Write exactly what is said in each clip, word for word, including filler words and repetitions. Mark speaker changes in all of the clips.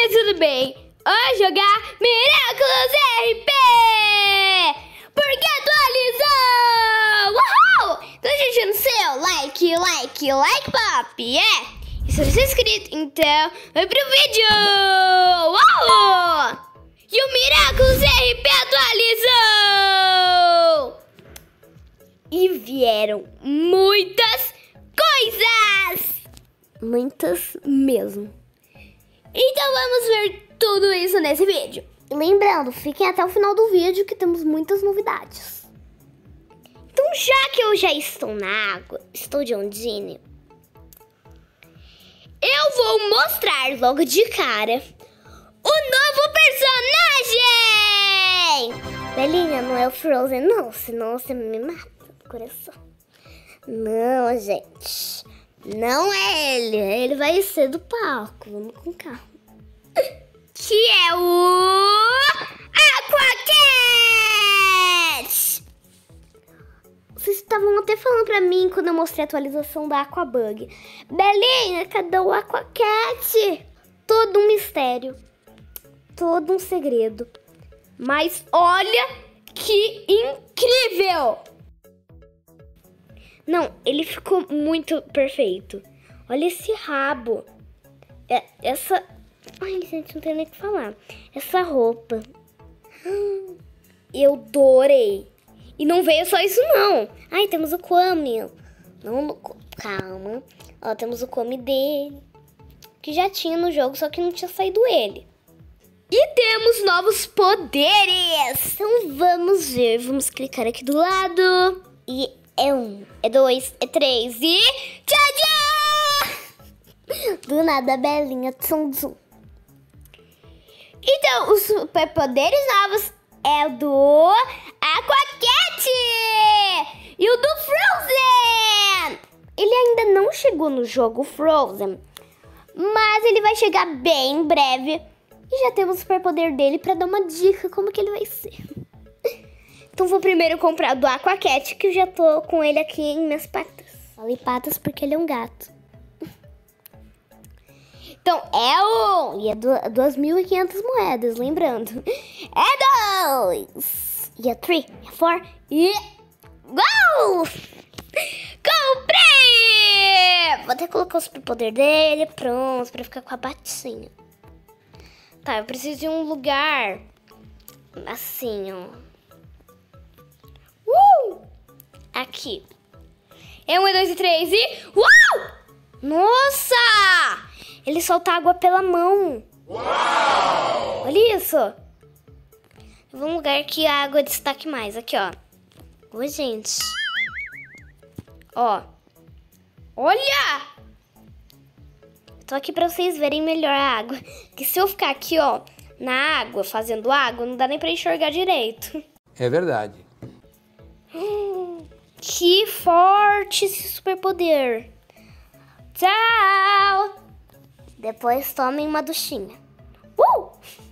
Speaker 1: Oi, tudo bem? Hoje jogar Miraculous R P! Porque atualizou! Uhul! Então, gente, no seu like, like, like, pop, é? E se você é inscrito, então, vai pro vídeo! Uhul! E o Miraculous R P atualizou! E vieram muitas coisas! Muitas mesmo. Então vamos ver tudo isso nesse vídeo. E lembrando, fiquem até o final do vídeo que temos muitas novidades. Então, já que eu já estou na água, estou de ondinho, eu vou mostrar logo de cara o novo personagem! Belinha, não é o Frozen não, senão você me mata do coração. Não, gente. Não é ele, ele vai ser do palco, vamos com calma. Que é o Aquacat! Vocês estavam até falando pra mim quando eu mostrei a atualização da Aquabug. Belinha, cadê o Aquacat? Todo um mistério, todo um segredo. Mas olha que incrível! Não, ele ficou muito perfeito. Olha esse rabo. É, essa... Ai, gente, não tem nem o que falar. Essa roupa. Eu adorei. E não veio só isso, não. Ai, temos o Kwami. Não, calma. Ó, temos o Kwami dele. Que já tinha no jogo, só que não tinha saído ele. E temos novos poderes. Então vamos ver. Vamos clicar aqui do lado. E... É um, é dois, é três e... Tchau, tchau! Do nada, Belinha, tsum, tsum. Então, os superpoderes novos é o do Aquacat e o do Frozen. Ele ainda não chegou no jogo Frozen, mas ele vai chegar bem em breve. E já temos o superpoder dele pra dar uma dica como que ele vai ser. Então vou primeiro comprar do Aquacat, que eu já tô com ele aqui em minhas patas. Falei patas porque ele é um gato. Então é um... E é duas mil e quinhentas moedas, lembrando. É dois. E é três. É quatro. E... Gol! Comprei! Vou até colocar o superpoder dele. Pronto, pra ficar com a batinha. Tá, eu preciso de um lugar assim, ó. Uh! Aqui. É um, é dois e três e... Uau! Nossa! Ele solta água pela mão. Uau! Olha isso. Eu vou um lugar que a água destaque mais. Aqui, ó. Oi, gente. Ó. Olha! Tô aqui pra vocês verem melhor a água. Que se eu ficar aqui, ó, na água, fazendo água, não dá nem pra enxergar direito.
Speaker 2: É verdade.
Speaker 1: Que forte esse superpoder. Tchau. Depois tomem uma duchinha. Uh!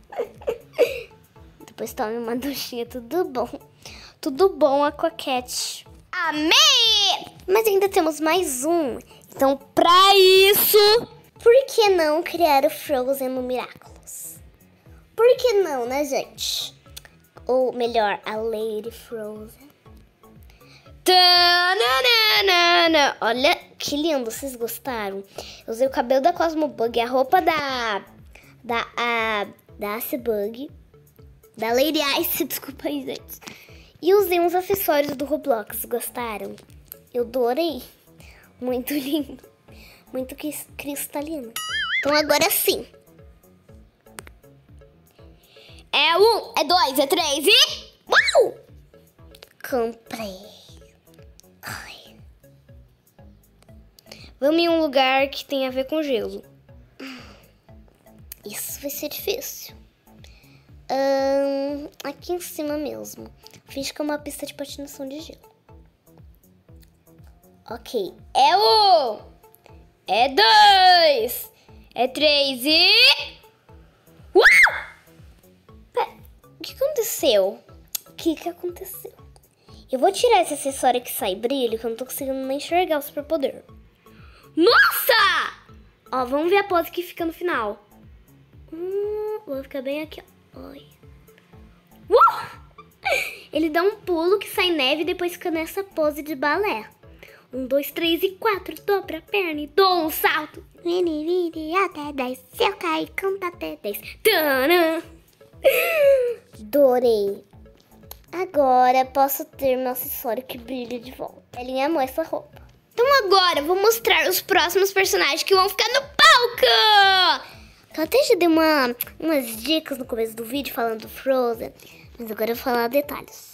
Speaker 1: Depois tomem uma duchinha. Tudo bom. Tudo bom, Aquacat. Amei! Mas ainda temos mais um. Então, pra isso, por que não criar o Frozen no Miraculous? Por que não, né, gente? Ou melhor, a Lady Frozen. Tananana. Olha que lindo, vocês gostaram? Eu usei o cabelo da Cosmobug, a roupa da da a, da Icebug, da Lady Ice, desculpa aí, gente. E usei uns acessórios do Roblox, gostaram? Eu adorei. Muito lindo, muito cristalino. Então agora sim. É um, é dois, é três e... Uau! Comprei. Ai. Vamos em um lugar que tem a ver com gelo. Isso vai ser difícil. Hum, aqui em cima mesmo. Finge que é uma pista de patinação de gelo. Ok. É um. É dois. É três e... Uau! Pera, o que aconteceu? O que que aconteceu? Eu vou tirar esse acessório que sai brilho, que eu não tô conseguindo nem enxergar o superpoder. Nossa! Ó, vamos ver a pose que fica no final. Hum, vou ficar bem aqui, ó. Oi. Uh! Ele dá um pulo que sai neve e depois fica nessa pose de balé. Um, dois, três e quatro. Dobra a perna e dou um salto. Vire, vire até dez. Se eu cair, conta até dez. Tcharam! Adorei. Agora posso ter meu acessório que brilha de volta. Ele amou essa roupa. Então agora eu vou mostrar os próximos personagens que vão ficar no palco. Eu até já dei uma, umas dicas no começo do vídeo falando do Frozen. Mas agora eu vou falar detalhes.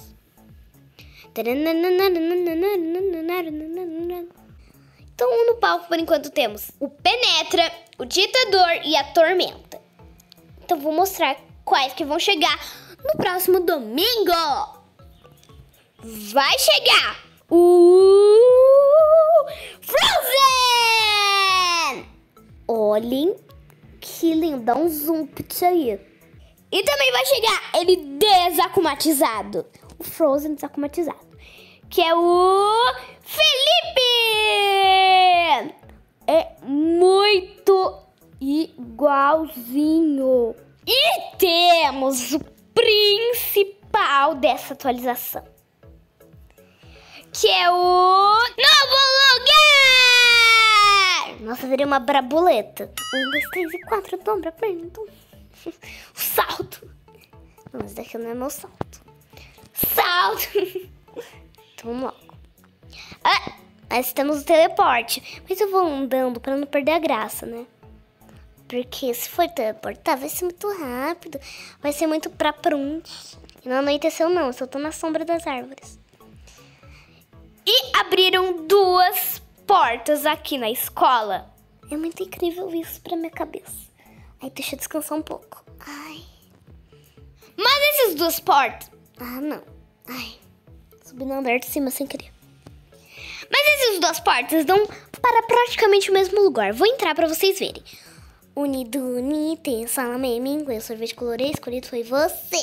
Speaker 1: Então no palco por enquanto temos o Penetra, o Ditador e a Tormenta. Então vou mostrar quais que vão chegar no próximo domingo. Vai chegar o Frozen! Olhem que lindo, dá um zoom pra aí. E também vai chegar ele desacumatizado. O Frozen desacumatizado. Que é o Felipe! É muito igualzinho. E temos o principal dessa atualização. Que é o Novo Lugar! Nossa, virei uma brabuleta. Um, dois, três e quatro, dobra a perna. Então... o salto. Não, esse daqui não é meu salto. Salto. Então vamos logo. Ah, nós temos o teleporte. Mas eu vou andando pra não perder a graça, né? Porque se for teleportar, vai ser muito rápido. Vai ser muito pra pronto. E não anoiteceu não, eu só tô na sombra das árvores. E abriram duas portas aqui na escola. É muito incrível isso pra minha cabeça. Aí deixa eu descansar um pouco. Ai. Mas essas duas portas... Ah, não. Ai. Subi no andar de cima sem querer. Mas essas duas portas dão para praticamente o mesmo lugar. Vou entrar pra vocês verem. Unido, unite, salame, mingue, sorvete colorido, escolhido foi você.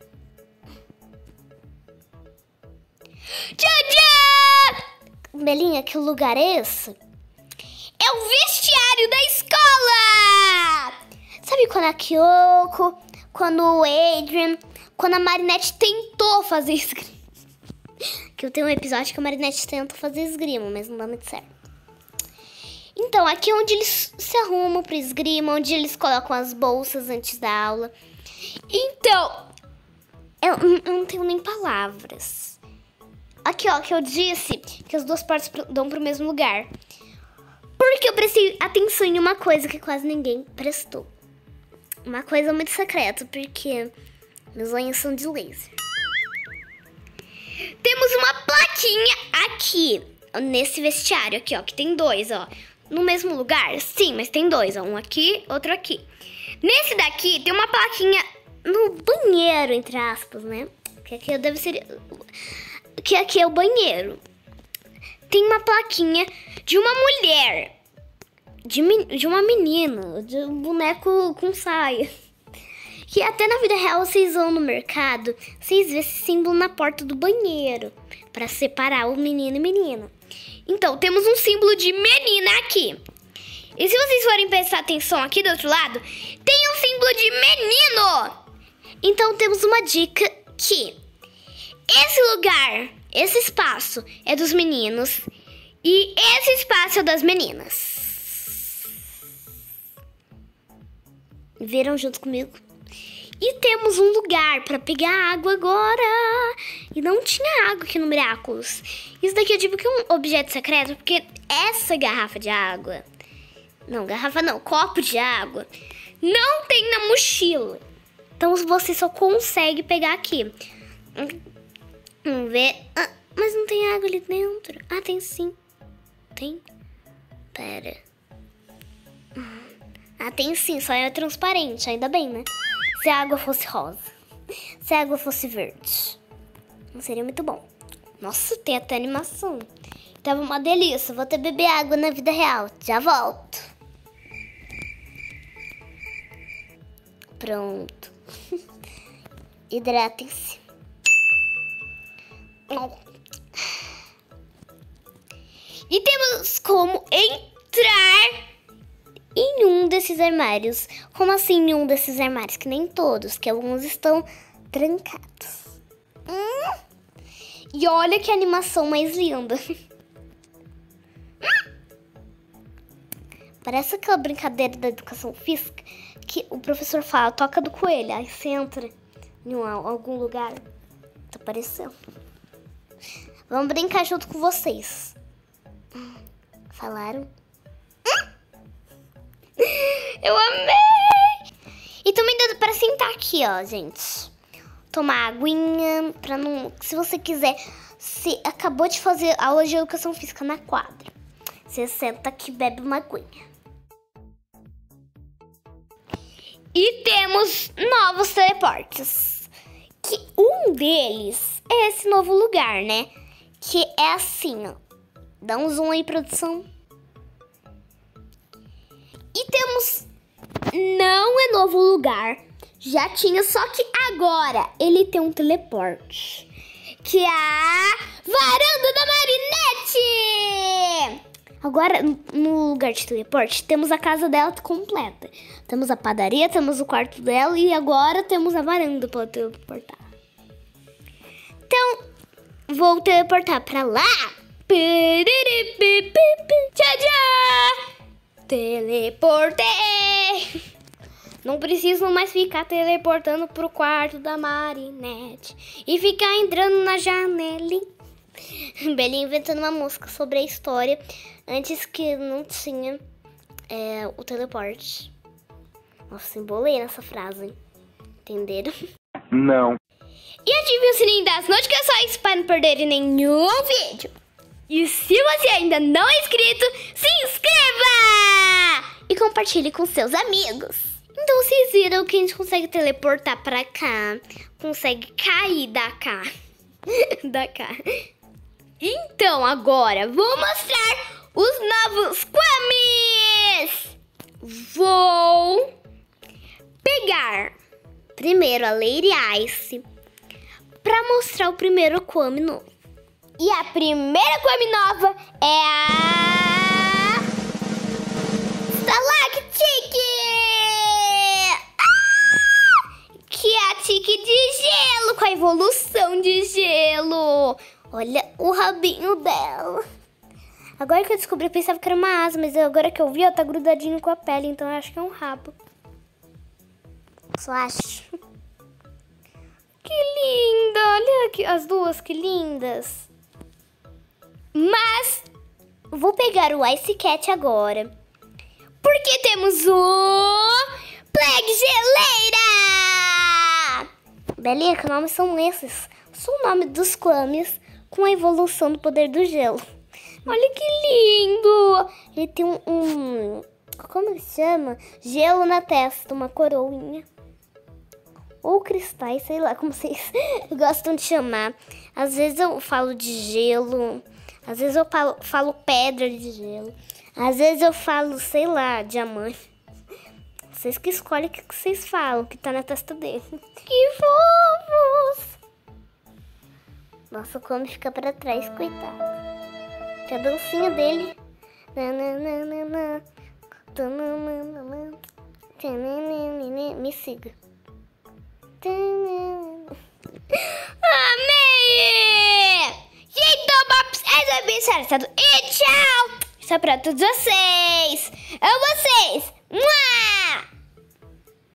Speaker 1: Tchau, Belinha, que lugar é esse? É o vestiário da escola! Sabe quando a Kyoko, quando o Adrien, quando a Marinette tentou fazer esgrima? Que eu tenho um episódio que a Marinette tenta fazer esgrima, mas não dá muito certo. Então, aqui é onde eles se arrumam para esgrima, onde eles colocam as bolsas antes da aula. Então, eu, eu não tenho nem palavras. Aqui, ó, que eu disse que as duas portas dão pro mesmo lugar. Porque eu prestei atenção em uma coisa que quase ninguém prestou. Uma coisa muito secreta, porque meus olhos são de laser. Temos uma plaquinha aqui, nesse vestiário aqui, ó, que tem dois, ó. No mesmo lugar? Sim, mas tem dois, ó. Um aqui, outro aqui. Nesse daqui tem uma plaquinha no banheiro, entre aspas, né? Que aqui deve ser... Que aqui é o banheiro. Tem uma plaquinha de uma mulher. De, de uma menina. De um boneco com saia. Que até na vida real vocês vão no mercado, vocês vê esse símbolo na porta do banheiro. Pra separar o menino e menina. Então, temos um símbolo de menina aqui. E se vocês forem prestar atenção aqui do outro lado, tem um símbolo de menino. Então, temos uma dica que esse lugar, esse espaço é dos meninos e esse espaço é das meninas. Viram junto comigo? E temos um lugar para pegar água agora. E não tinha água aqui no Miraculous. Isso daqui eu digo que é um objeto secreto, porque essa garrafa de água... Não, garrafa não, copo de água. Não tem na mochila. Então você só consegue pegar aqui. Vamos ver... Ah, mas não tem água ali dentro. Ah, tem sim. Tem? Pera. Ah, tem sim, só é transparente, ainda bem, né? Se a água fosse rosa, se a água fosse verde, não seria muito bom. Nossa, tem até animação. Tava uma delícia, vou até beber água na vida real. Já volto. Pronto. Hidratem-se. E temos como entrar em um desses armários Como assim em um desses armários? Que nem todos, que alguns estão trancados. Hum. E olha que animação mais linda. Parece aquela brincadeira da educação física que o professor fala, toca do coelho, aí você entra em um, algum lugar. Tá parecendo. Vamos brincar junto com vocês. Falaram? Eu amei! E também dá pra sentar aqui, ó, gente. Tomar aguinha, pra não... Se você quiser, se acabou de fazer aula de educação física na quadra, você senta aqui e bebe uma aguinha. E temos novos teleportes. Que um deles é esse novo lugar, né? Que é assim, ó. Dá um zoom aí, produção. E temos... Não é novo lugar. Já tinha, só que agora ele tem um teleporte. Que é a Varanda da Marinette! Agora, no lugar de teleporte, temos a casa dela completa. Temos a padaria, temos o quarto dela e agora temos a varanda para teleportar. Então, vou teleportar pra lá. Tchau, tchau! Teleportei! Não preciso mais ficar teleportando pro quarto da Marinette e ficar entrando na janelinha. Belinha inventando uma música sobre a história antes que não tinha é, o teleporte. Nossa, embolei nessa frase. Entenderam?
Speaker 2: Não.
Speaker 1: E ative o sininho das notificações para não perder nenhum vídeo. E se você ainda não é inscrito, se inscreva! E compartilhe com seus amigos. Então vocês viram que a gente consegue teleportar pra cá. Consegue cair da cá. da cá. Então agora vou mostrar os novos Kwamis. Vou pegar primeiro a Lady Ice pra mostrar o primeiro Kwami novo. E a primeira Kwami nova é a Stalactique, ah! que é a tique de gelo, com a evolução de gelo. Olha o rabinho dela. Agora que eu descobri, eu pensava que era uma asa, mas agora que eu vi, ela tá grudadinho com a pele, então eu acho que é um rabo. Só acho. Que linda! Olha aqui as duas, que lindas. Mas vou pegar o Ice Cat agora, porque temos o Plague Geleira! Belinha, que nomes são esses? São o nome dos Kwamis com a evolução do poder do gelo. Olha que lindo! Ele tem um, um... Como ele chama? Gelo na testa, uma coroinha. Ou cristais, sei lá como vocês gostam de chamar. Às vezes eu falo de gelo, às vezes eu falo, falo pedra de gelo, às vezes eu falo, sei lá, diamante. Vocês que escolhem o que vocês falam, que tá na testa dele. Que fofos! Nossa, como fica pra trás, coitado. Tem a dancinha dele. Me siga. Amei! Então, Pops, essa é a minha série. E tchau! Isso é pra todos vocês. É vocês. Mua!